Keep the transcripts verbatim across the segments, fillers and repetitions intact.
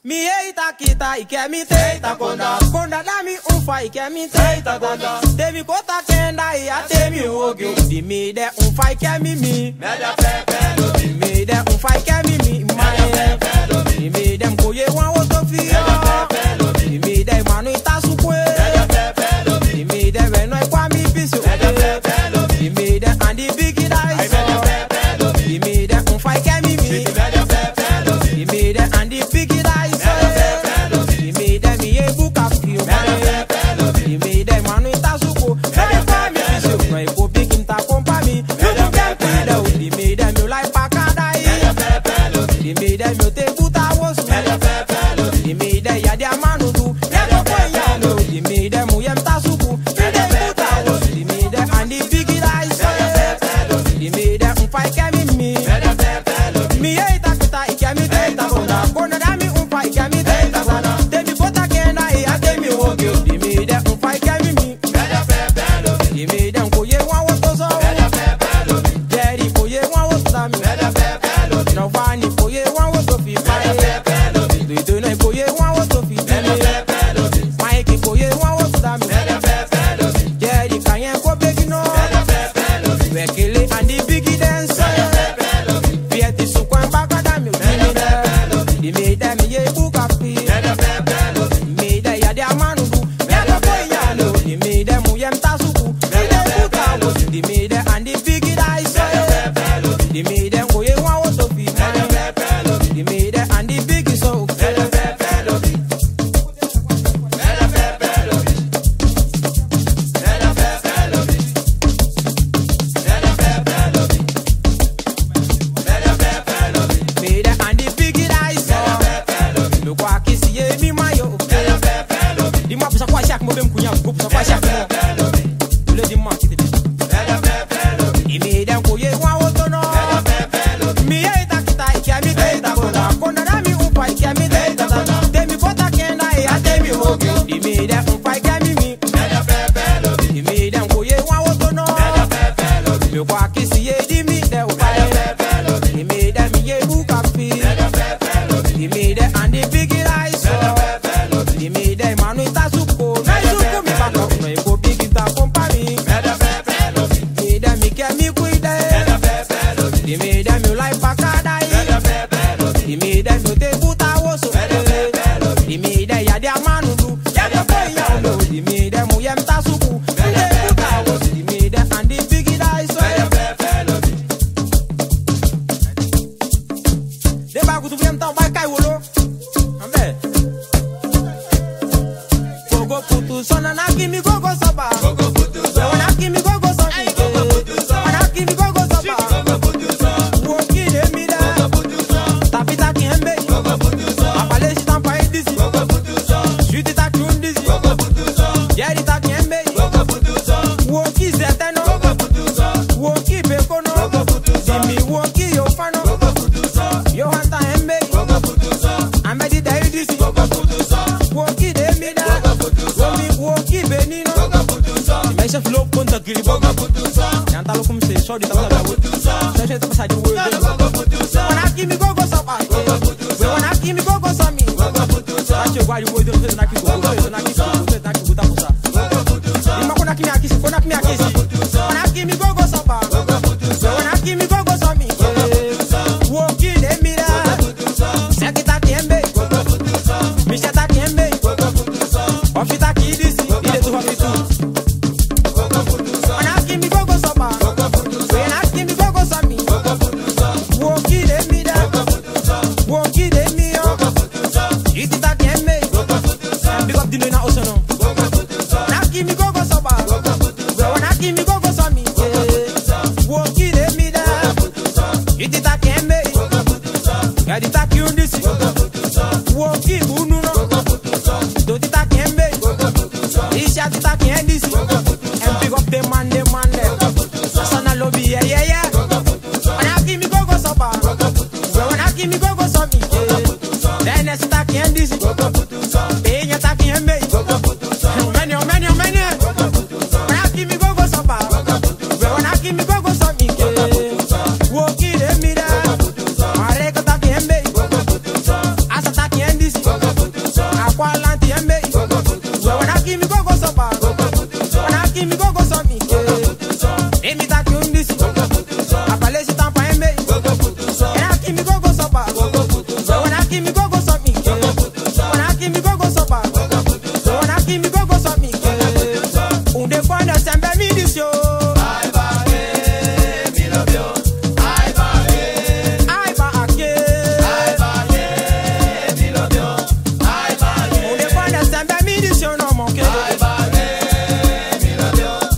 Mi eita kita ike mi teita konda konda da mi unfa ike mi teita konda Devi kota kenda ia te mi ogyo Di mi de unfa ike mi mi Media pepe lo mi Mi de unfa ike mi mi Media pepe lo mi Mi de mkoye wan wotofi Media pepe lo mi Mi de manu ita supwe Media pepe lo mi Mi de veno kwa mi piso Media pepe lo mi Mi de andi bigi da iso Media pepe lo mi Mi de unfa ike mi mi Media pepe lo mi Mi de andi bigi da Walk give me go go so bad. When I give me go go so me. Let me that you in this. I balance it on for me. When I give me go go so bad. When I give me go go so me. When I give me go go so bad. When I give me go go so me. Un de fois ne s'aime pas mi dis yo. I ba eh, mi love you. I ba eh, I ba ake. I ba eh, mi love you. I ba eh. Un de fois ne s'aime pas mi dis yo non mon cœur. I ba eh, mi love you.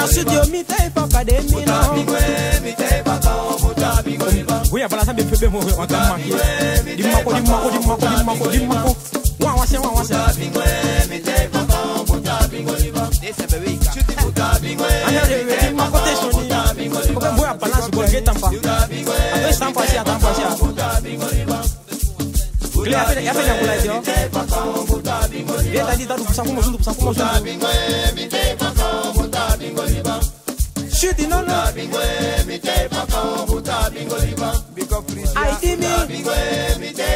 na studio mi te papa de mi no. We are balançando bem bem morrer on tama. Di mako di mako di mako di mako di mako. Wa wa se wa wa se. Anya de di mako te soni. Ko be boya balance ko ge tampa. Abe stampa sia tampa sia. Ele ape ape na kula dio. Ele tá dito do sapo mozundo sapo mozundo. Shooting no no. I